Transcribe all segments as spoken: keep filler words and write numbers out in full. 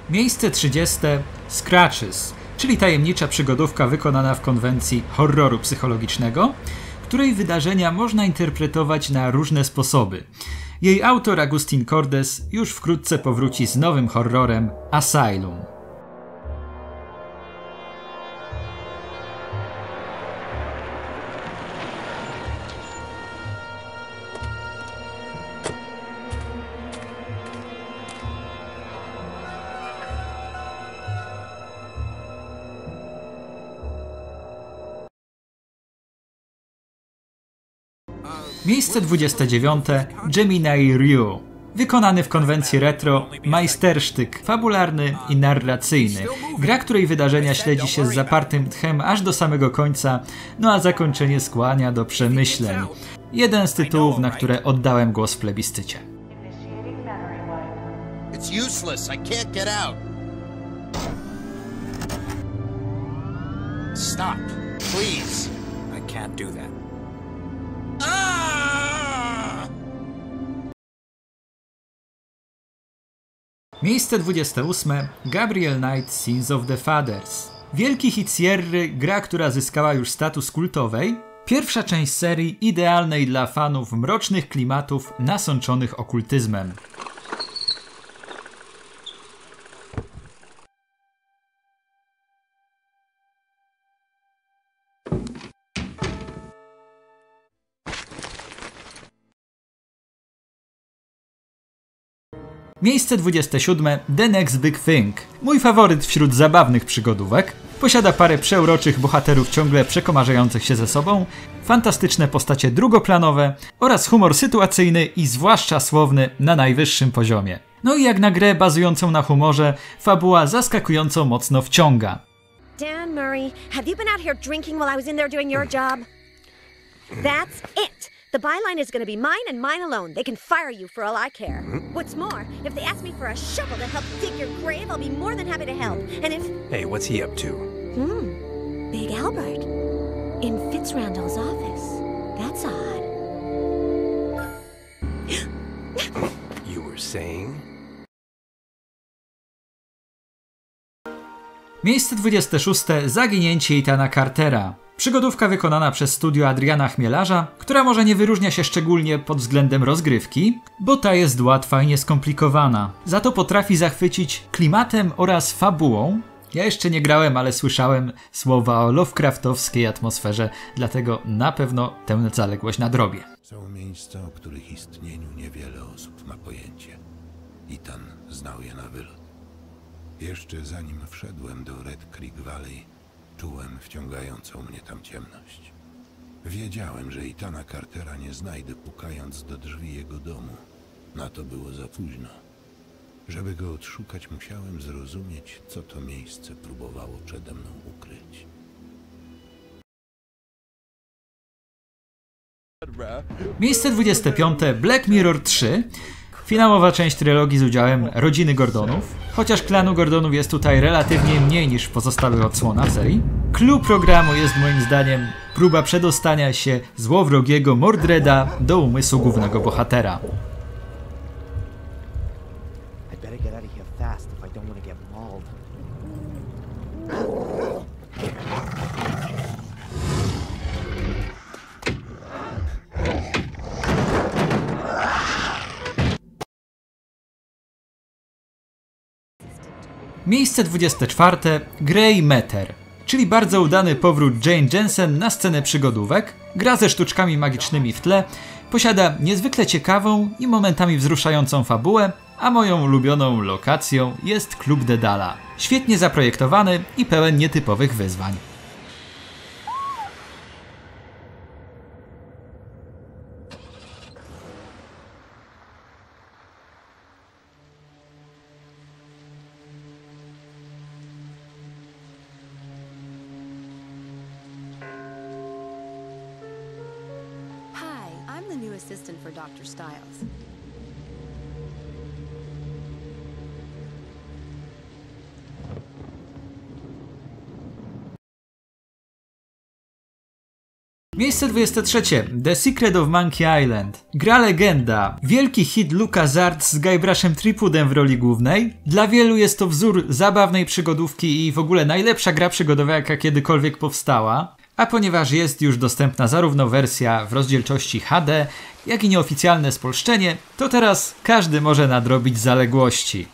Miejsce trzydzieste. Scratches, czyli tajemnicza przygodówka wykonana w konwencji horroru psychologicznego, której wydarzenia można interpretować na różne sposoby. Jej autor Agustin Cordes już wkrótce powróci z nowym horrorem Asylum. Miejsce dwudzieste dziewiąte. Gemini Ryu. Wykonany w konwencji retro majstersztyk fabularny i narracyjny. Gra, której wydarzenia śledzi się z zapartym tchem aż do samego końca, no a zakończenie skłania do przemyśleń. Jeden z tytułów, na które oddałem głos w plebiscycie. It's useless. I can't get out. Stop, please. I can't do that. Miejsce dwudzieste ósme. Gabriel Knight Sins of the Fathers. Wielki hit Sierry, gra, która zyskała już status kultowej. Pierwsza część serii idealnej dla fanów mrocznych klimatów nasączonych okultyzmem. Miejsce dwudzieste siódme. The Next Big Thing. Mój faworyt wśród zabawnych przygodówek. Posiada parę przeuroczych bohaterów ciągle przekomarzających się ze sobą, fantastyczne postacie drugoplanowe oraz humor sytuacyjny i zwłaszcza słowny na najwyższym poziomie. No i jak na grę bazującą na humorze, fabuła zaskakująco mocno wciąga. Dan Murray, have you been out here drinking while I was in there doing your job? That's it. The byline is going to be mine and mine alone. They can fire you for all I care. What's more, if they ask me for a shovel to help dig your grave, I'll be more than happy to help. And if... Hey, what's he up to? Hmm. Big Albert. In Fitzrandall's office. That's odd. You were saying? Miejsce dwudzieste szóste. Zaginięcie Ethana Cartera. Przygodówka wykonana przez studio Adriana Chmielarza, która może nie wyróżnia się szczególnie pod względem rozgrywki, bo ta jest łatwa i nieskomplikowana. Za to potrafi zachwycić klimatem oraz fabułą. Ja jeszcze nie grałem, ale słyszałem słowa o Lovecraftowskiej atmosferze, dlatego na pewno tę zaległość nadrobię. Są miejsca, o których istnieniu niewiele osób ma pojęcie. Ethan znał je na wylot. Jeszcze zanim wszedłem do Red Creek Valley, czułem wciągającą mnie tam ciemność. Wiedziałem, że Ethana Cartera nie znajdę, pukając do drzwi jego domu. Na to było za późno. Żeby go odszukać, musiałem zrozumieć, co to miejsce próbowało przede mną ukryć. Miejsce dwudzieste piąte. Black Mirror trzy. Finałowa część trylogii z udziałem rodziny Gordonów. Chociaż klanu Gordonów jest tutaj relatywnie mniej niż w pozostałych odsłonach serii. Clue programu jest moim zdaniem próba przedostania się złowrogiego Mordreda do umysłu głównego bohatera. Miejsce dwudzieste czwarte. Grey Matter, czyli bardzo udany powrót Jane Jensen na scenę przygodówek. Gra ze sztuczkami magicznymi w tle, posiada niezwykle ciekawą i momentami wzruszającą fabułę, a moją ulubioną lokacją jest klub Dedala. Świetnie zaprojektowany i pełen nietypowych wyzwań. I'm the new assistant for Doctor Styles. Miejsce dwudzieste trzecie. The Secret of Monkey Island. Gra legenda. Wielki hit LucasArts z Guybrushem Threepwoodem w roli głównej. Dla wielu jest to wzór zabawnej przygodówki i w ogóle najlepsza gra przygodowa, jaka kiedykolwiek powstała. A ponieważ jest już dostępna zarówno wersja w rozdzielczości H D, jak i nieoficjalne spolszczenie, to teraz każdy może nadrobić zaległości.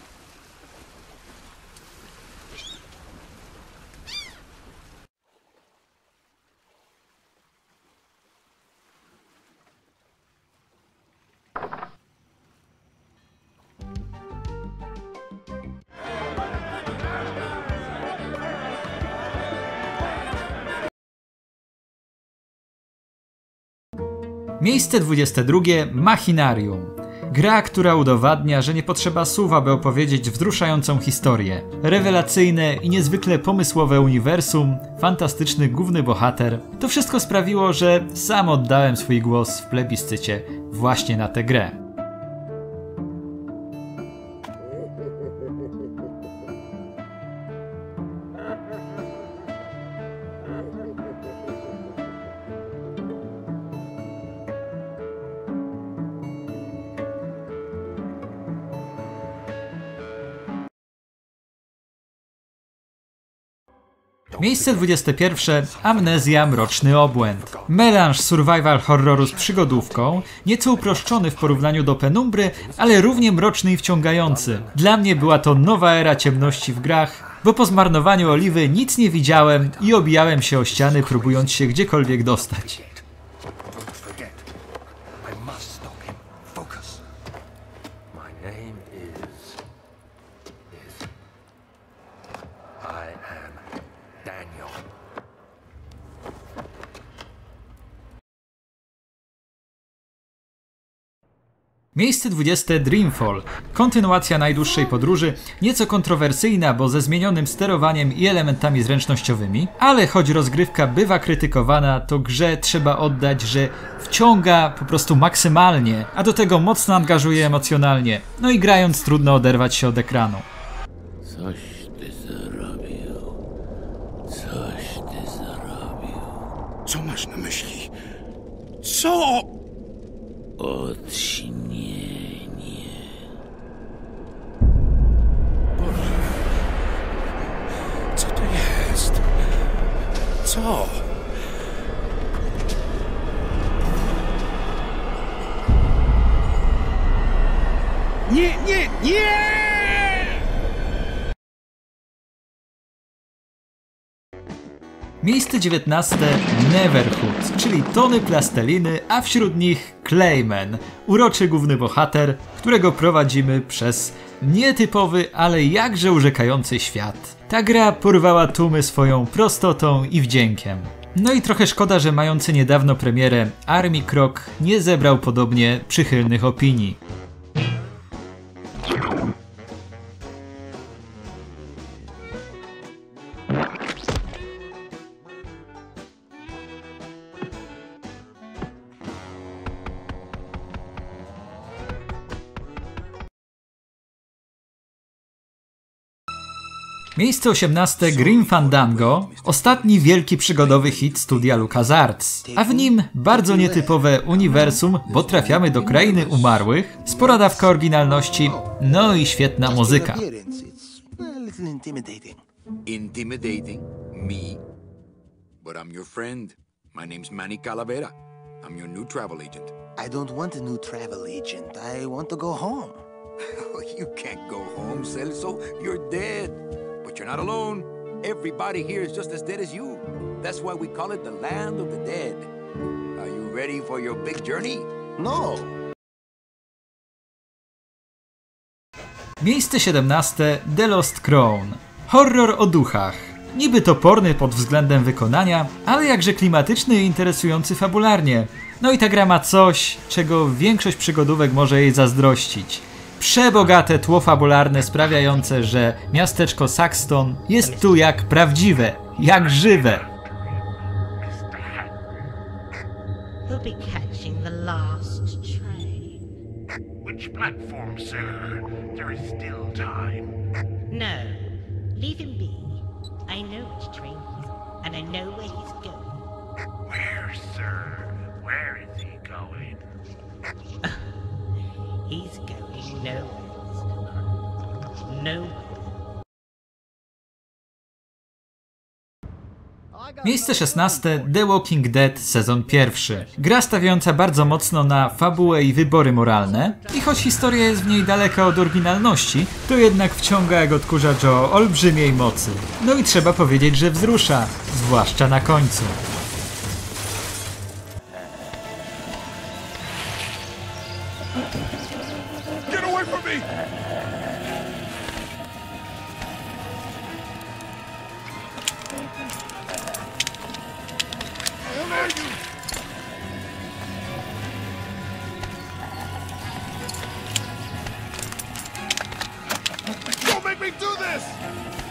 Miejsce dwudzieste drugie. Machinarium. Gra, która udowadnia, że nie potrzeba słów, aby opowiedzieć wzruszającą historię. Rewelacyjne i niezwykle pomysłowe uniwersum, fantastyczny główny bohater. To wszystko sprawiło, że sam oddałem swój głos w plebiscycie właśnie na tę grę. Miejsce dwudzieste pierwsze. Amnezja Mroczny Obłęd. Melanż survival horroru z przygodówką, nieco uproszczony w porównaniu do Penumbry, ale równie mroczny i wciągający. Dla mnie była to nowa era ciemności w grach, bo po zmarnowaniu oliwy nic nie widziałem i obijałem się o ściany, próbując się gdziekolwiek dostać. Miejsce dwudzieste. Dreamfall. Kontynuacja najdłuższej podróży, nieco kontrowersyjna, bo ze zmienionym sterowaniem i elementami zręcznościowymi, ale choć rozgrywka bywa krytykowana, to grze trzeba oddać, że wciąga po prostu maksymalnie, a do tego mocno angażuje emocjonalnie, no i grając trudno oderwać się od ekranu. Coś ty zrobił. Coś ty zrobił. Co masz na myśli? Co? Odśnienie. Co to jest? Co? Nie, nie, nie! Miejsce dziewiętnaste. Neverhood, czyli tony plasteliny, a wśród nich Clayman, uroczy główny bohater, którego prowadzimy przez nietypowy, ale jakże urzekający świat. Ta gra porwała tłumy swoją prostotą i wdziękiem. No i trochę szkoda, że mający niedawno premierę Army Croc nie zebrał podobnie przychylnych opinii. Miejsce osiemnaste. Grim Fandango, ostatni wielki przygodowy hit studia LucasArts, a w nim bardzo nietypowe uniwersum, bo trafiamy do krainy umarłych, spora dawka oryginalności, no i świetna muzyka. Intimidating? Me? But I'm your friend. My name's Manny Calavera. I'm your new travel agent. I don't want a new travel agent. I want to go home. You can't go home, Celso. You're dead. But you're not alone. Everybody here is just as dead as you. That's why we call it the land of the dead. Are you ready for your big journey? No. Miejsce siedemnaste. The Lost Crown. Horror o duchach. Niby toporny pod względem wykonania, ale jakże klimatyczny i interesujący fabularnie. No i ta gra ma coś, czego większość przygodówek może jej zazdrościć. Przebogate tło fabularne sprawiające, że miasteczko Saxton jest tu jak prawdziwe, jak żywe. We'll be catching the last train. Which platform, sir? There is still time. No, leave him be. I know which train he's on, and I know where he's going. Where, sir? Where is he going? He's going nowhere. Nowhere. Miejsce szesnaste. The Walking Dead sezon pierwszy. Gra stawiająca bardzo mocno na fabułę i wybory moralne i choć historia jest w niej daleka od oryginalności, to jednak wciąga jak odkurza Joe olbrzymiej mocy. No i trzeba powiedzieć, że wzrusza, zwłaszcza na końcu. Get away from me! Don't make me do this!